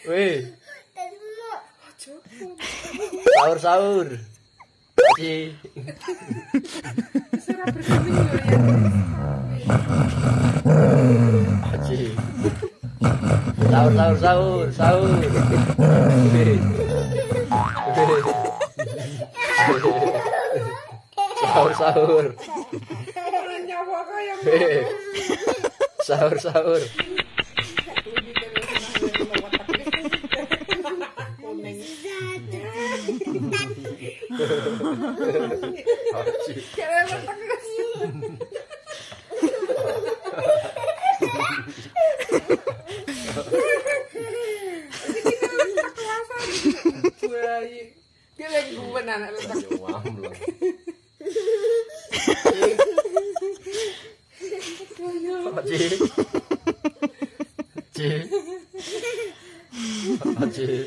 Wih. Sahur. Ci. Ci. Sahur. Wih. Sahur. Sahur. Dia lagi guban anak letak. Ci.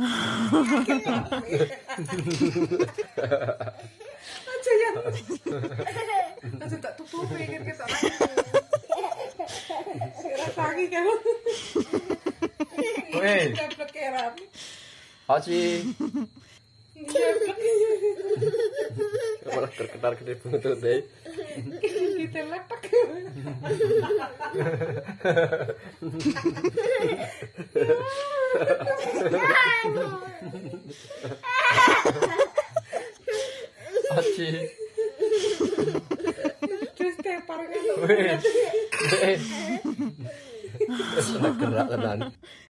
Aja ya. Aja tak tutupi kan kita. Rasa lagi kan. Weh. Dapat keram. Ci. Malah terketar gede banget deh. Ditelepak. Ci. Terus tepar kan. Weh. Gerak tenan.